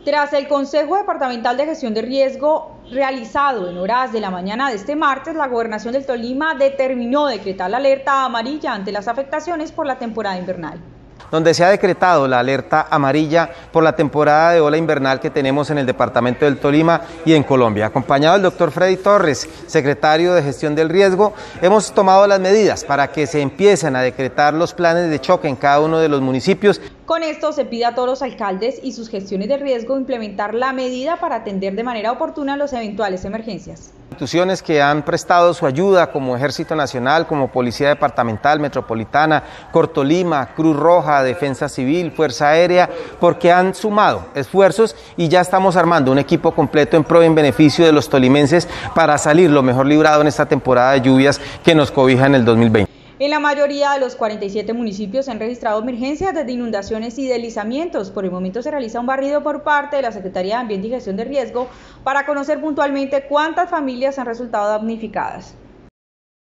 Tras el Consejo Departamental de Gestión de Riesgo realizado en horas de la mañana de este martes, la Gobernación del Tolima determinó decretar la alerta amarilla ante las afectaciones por la temporada invernal. Donde se ha decretado la alerta amarilla por la temporada de ola invernal que tenemos en el departamento del Tolima y en Colombia. Acompañado del doctor Freddy Torres, secretario de Gestión del Riesgo, hemos tomado las medidas para que se empiecen a decretar los planes de choque en cada uno de los municipios. Con esto se pide a todos los alcaldes y sus gestiones de riesgo implementar la medida para atender de manera oportuna las eventuales emergencias. Instituciones que han prestado su ayuda, como Ejército Nacional, como Policía Departamental, Metropolitana, Cortolima, Cruz Roja, Defensa Civil, Fuerza Aérea, porque han sumado esfuerzos y ya estamos armando un equipo completo en pro y en beneficio de los tolimenses para salir lo mejor librado en esta temporada de lluvias que nos cobija en el 2020. En la mayoría de los 47 municipios se han registrado emergencias desde inundaciones y deslizamientos. Por el momento se realiza un barrido por parte de la Secretaría de Ambiente y Gestión de Riesgo para conocer puntualmente cuántas familias han resultado damnificadas.